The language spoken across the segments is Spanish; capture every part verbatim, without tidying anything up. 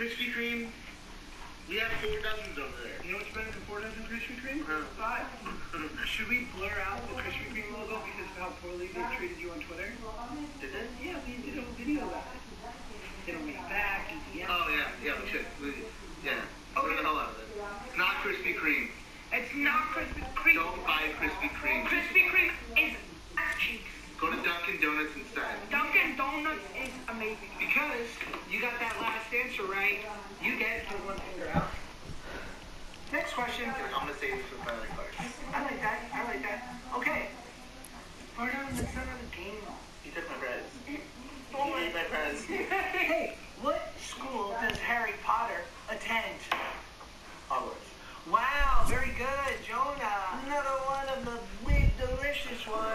Krispy Kreme, we have four dozens over there. You know what's better than four dozen Krispy Kreme? Huh. Five. Should we blur out the Krispy Kreme logo because of how poorly they treated you on Twitter? Did they? Yeah, we did a video about it. They don't make back. Yeah. Oh, yeah, yeah, we should. We, yeah. Oh, Blur the hell out of it. It's not Krispy Kreme. It's not Krispy Kreme. Don't buy Krispy Kreme. Krispy Kreme is ass cheeks. Go to Dunkin' Donuts instead. Dunkin' Donuts is amazing. Because you got that last answer right, you get your one finger out. Next question. I'm gonna save this for my other card. I like that. I like that. Okay. Far down, let's start on the game. You took my bread. You Oh ate my bread. Hey, what school does Harry Potter attend? Hogwarts. Wow, very good, Jonah. Another one of the big, delicious ones.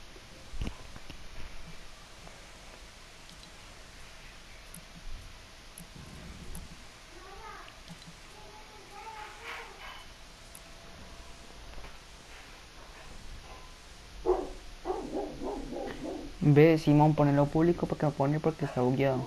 Ve, Simón, ponelo público porque me pone porque está bugueado.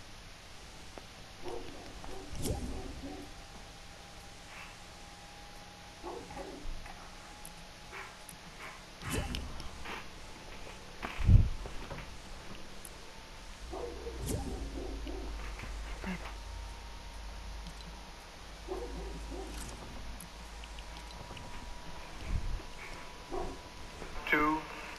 Two.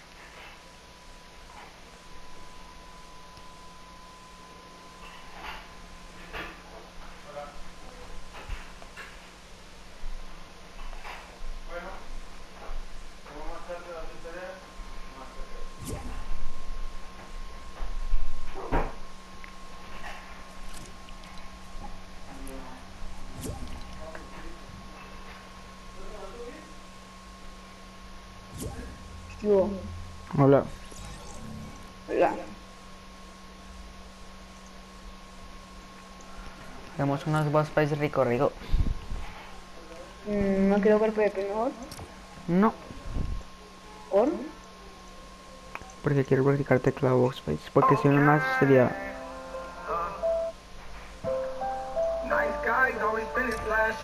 Yo. Hola. Hola. Hagamos unos boss fights rico, rico. Mm, no quiero ver P V P mejor. No, ¿Por? porque quiero practicar teclado boss fights. Porque si no más sería... Nice guys, always finish last.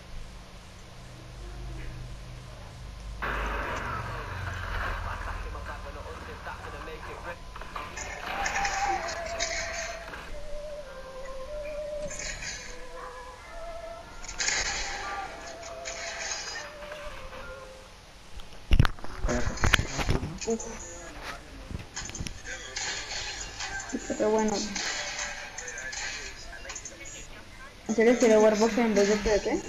Pero bueno. ¿En serio quiero Warbox en vez de P V P?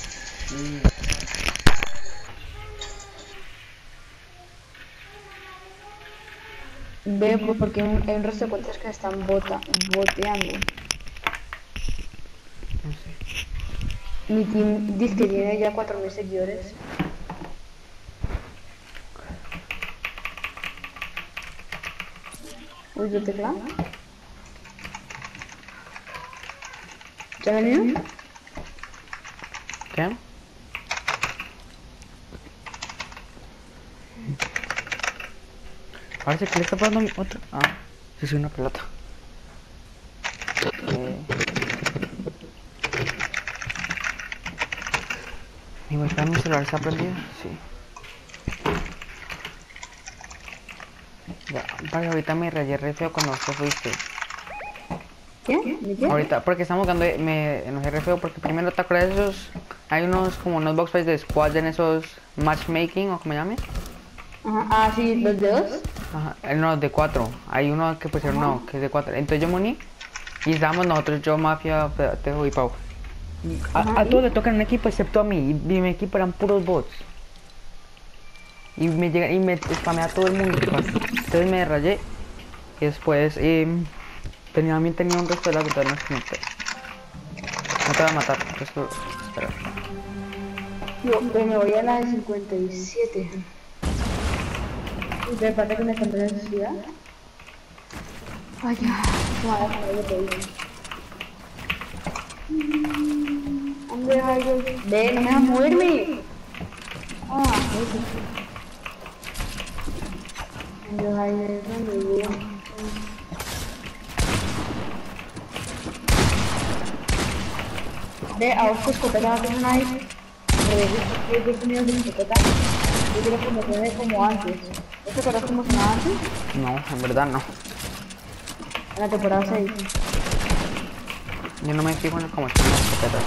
Veo pues, porque hay un, hay un resto de cuentas que están bota, boteando. No sé. Mi team dice que tiene ya cuatro mil seguidores. Uy, ¿de tecla? ¿Ya ha venido? ¿Qué? Parece que le está pasando otro. Ah, sí, soy una pelota. Eh... ¿Mi webcam mi celular está prendido? Sí. Ya, vale, ahorita me rayé re feo cuando usted fuiste. ¿Qué? ¿De qué? Ahorita, porque estamos jugando, me enojé re feo porque primero te acuerdas de esos. Hay unos como unos box fights de squad en esos matchmaking o como llame. Ajá. Ah, sí, ¿los de dos? Ajá, eh, no, de cuatro. Hay uno que pusieron no, que es de cuatro. Entonces yo me uní y estábamos nosotros, yo, Mafia, Tejo y Pau. A, Ajá, a ¿y? todos le tocan un equipo excepto a mí. Y mi equipo eran puros bots. Y me llega y me spamea a todo el mundo. Entonces me rayé. Y después eh, tenía, también tenía un resto de las ventanas que no te, no te va a matar. Esto, espera. Yo pues me voy a la de cincuenta y siete. ¿Y me falta que me encuentre en ciudad? Vaya, vaya, vaya, vaya. ¿Dónde va yo? Ve, no me dejas moverme. Ah, eso. ¿Dónde va yo? ¿Dónde voy? De a vos tu escopeta no tiene nadie. Pero yo he tenido mi escopeta. Yo quiero que me quede como antes. ¿No te acuerdas cómo sonaba antes? No, en verdad no. En la temporada seis. Yo no me fijo en cómo están las escopetas.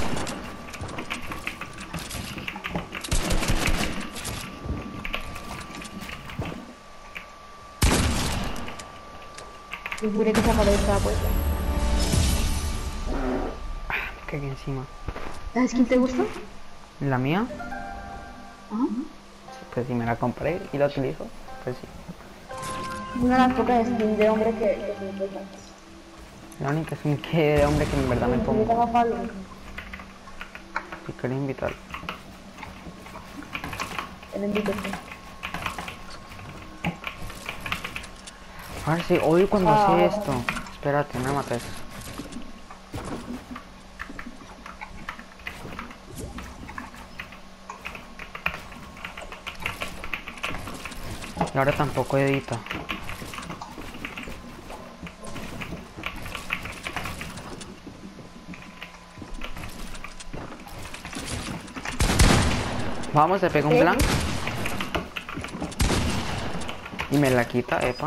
Yo juré que esa pared estaba puesta. Me cagué encima. ¿La skin te gusta? ¿La mía? Ajá. Pues si me la compré y la utilizo, pues sí. Una de las pocas skins de hombre que, que me gusta. La única es un que de hombre que en verdad me Yo pongo. tengo a Pablo. Si quería invitar. Te lo invito. A ver si hoy cuando Ah. hace esto. Espérate, no me mates. Y ahora tampoco edita. Vamos, se pega un ¿Sí? blank. Y me la quita, epa.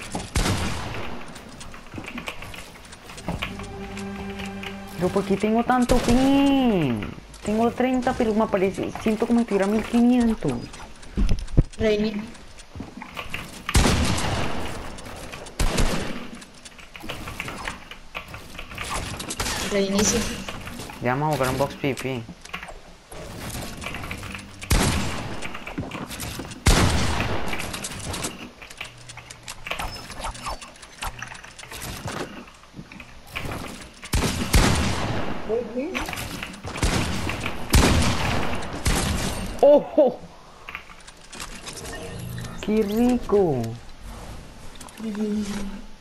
Pero ¿por qué tengo tanto ping? Tengo treinta, pero me aparece. Siento como si tuviera mil quinientos. Reini. Reinicio. Ya vamos a jugar un box P P. ¡Ojo! ¡Qué rico!